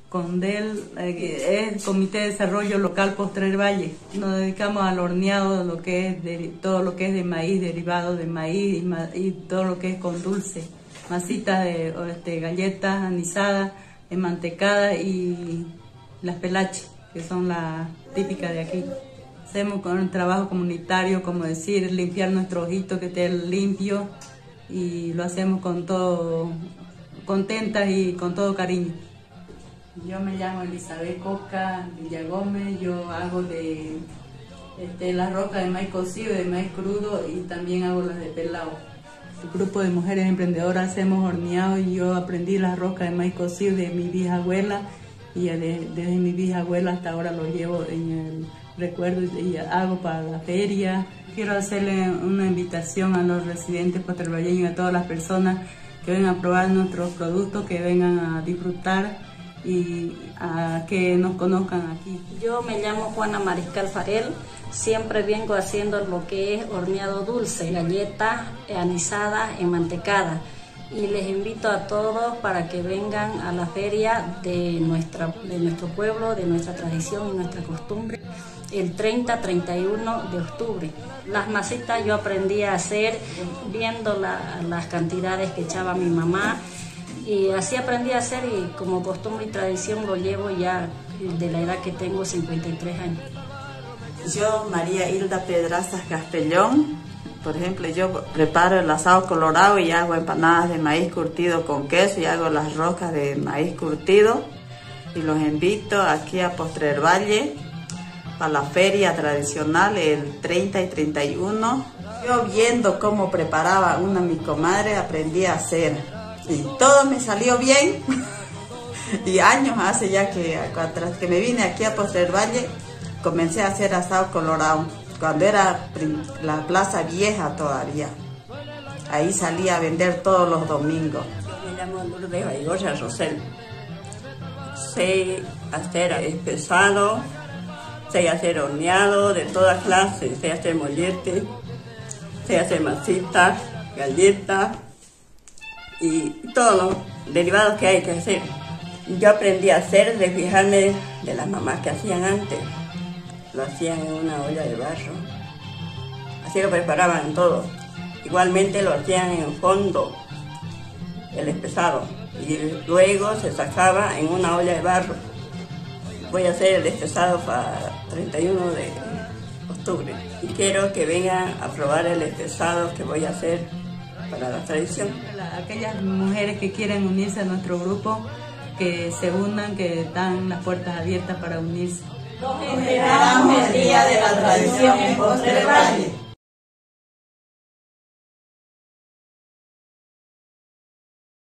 CONDEL es Comité de Desarrollo Local Postrer Valle. Nos dedicamos al horneado, lo que es todo lo que es de maíz, derivado de maíz y todo lo que es con dulce, masitas de galletas anisadas, mantecadas y las pelaches, que son las típicas de aquí. Hacemos con un trabajo comunitario, como decir, limpiar nuestro ojito que esté limpio, y lo hacemos con todo, contentas y con todo cariño. Yo me llamo Elizabeth Coca Villagómez, yo hago las roscas de maíz cocido, de maíz crudo, y también hago las de pelado. El grupo de mujeres emprendedoras hacemos horneado, y yo aprendí las roscas de maíz cocido de mi bisabuela, y desde mi bisabuela hasta ahora lo llevo en el recuerdo y hago para la feria. Quiero hacerle una invitación a los residentes postervalleños y a todas las personas que vengan a probar nuestros productos, que vengan a disfrutar y a que nos conozcan aquí. Yo me llamo Juana Mariscal Farel, siempre vengo haciendo lo que es horneado dulce, galletas anisadas, mantecadas, y les invito a todos para que vengan a la feria de nuestro pueblo, de nuestra tradición y nuestra costumbre, el 30-31 de octubre. Las masitas yo aprendí a hacer viendo las cantidades que echaba mi mamá, y así aprendí a hacer, y como costumbre y tradición lo llevo ya de la edad que tengo, 53 años. Yo, María Hilda Pedrazas Castellón, por ejemplo, yo preparo el asado colorado y hago empanadas de maíz curtido con queso, y hago las roscas de maíz curtido, y los invito aquí a Postrer Valle para la feria tradicional el 30 y 31. Yo, viendo cómo preparaba una mi comadre, aprendí a hacer, y todo me salió bien. Y años hace ya que me vine aquí a Postrer Valle, comencé a hacer asado colorado, cuando era la Plaza Vieja todavía. Ahí salía a vender todos los domingos. Yo me llamo Lourdes Baigorria Rosel. Sé hacer espesado, sé hacer horneado de todas clases, sé hacer mollete, sé hacer masitas, galletas y todos los derivados que hay que hacer. Yo aprendí a hacer de fijarme de las mamás que hacían antes. Lo hacían en una olla de barro, así lo preparaban todo. Igualmente lo hacían en fondo, el espesado, y luego se sacaba en una olla de barro. Voy a hacer el espesado para 31 de octubre, y quiero que vengan a probar el espesado que voy a hacer para la tradición. Aquellas mujeres que quieren unirse a nuestro grupo, que se unan, que están las puertas abiertas para unirse. Los esperamos el día de la tradición en Postrer Valle.